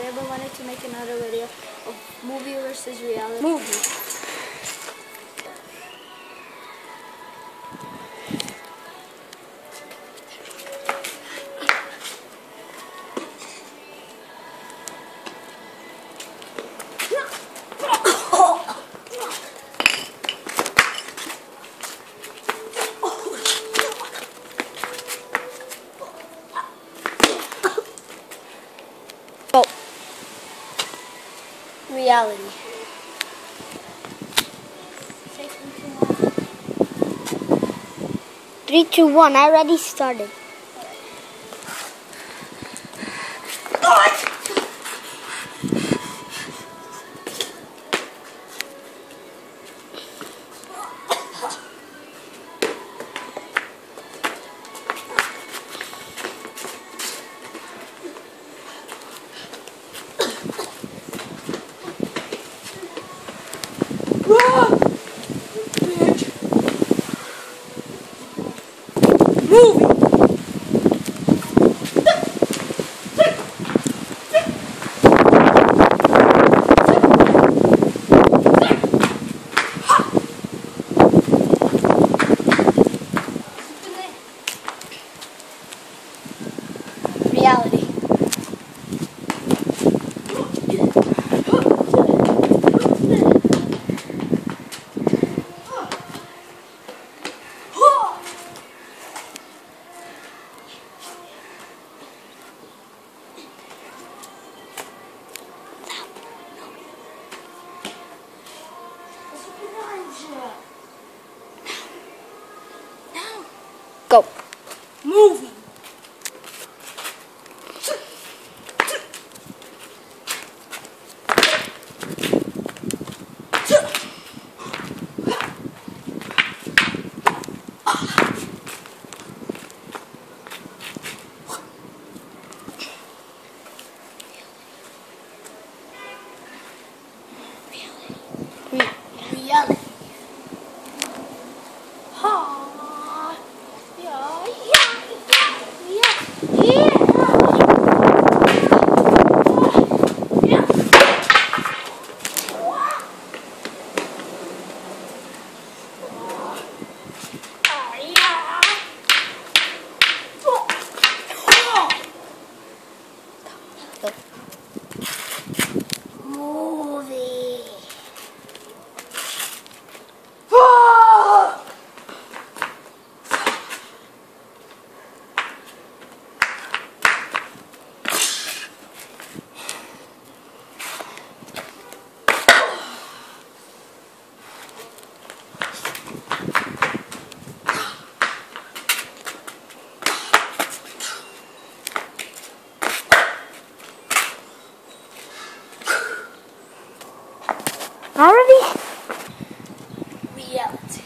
ever wanted to make another video of movie versus reality. Movie. Reality. 3, 2, 1. I already started. Reality. Go. Movie. Reality. Already? Reality.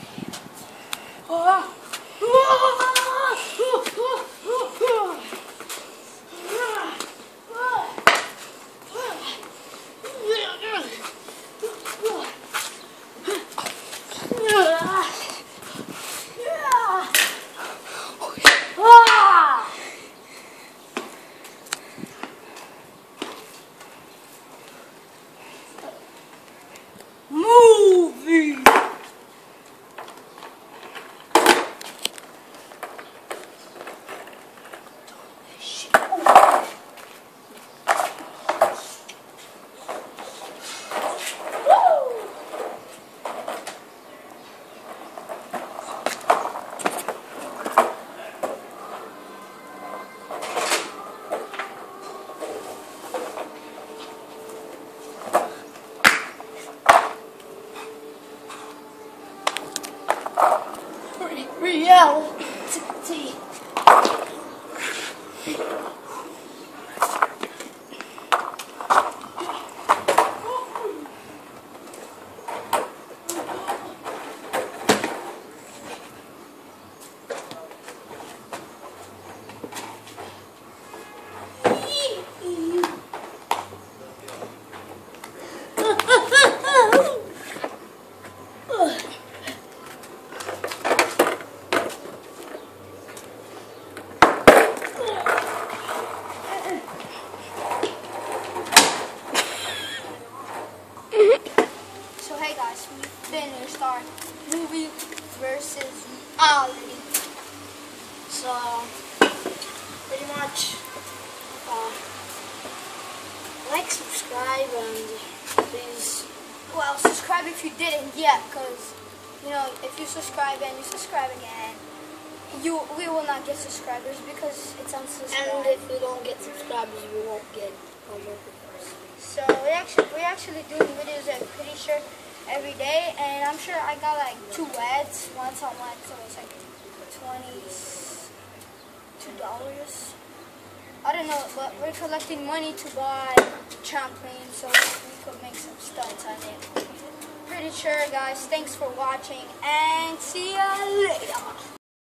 Reality. already. So pretty much like, subscribe, and please, well, subscribe if you didn't yet, because you know, if you subscribe and you subscribe again, we will not get subscribers because it's unsubscribed. And if we don't get subscribers, we won't get homework reports. So we're actually doing videos, I'm pretty sure, every day, and I'm sure I got like 2 ads. Once on one, so it's like $22. I don't know, but we're collecting money to buy trampoline so we could make some stunts on it. Pretty sure, guys. Thanks for watching, and see ya later.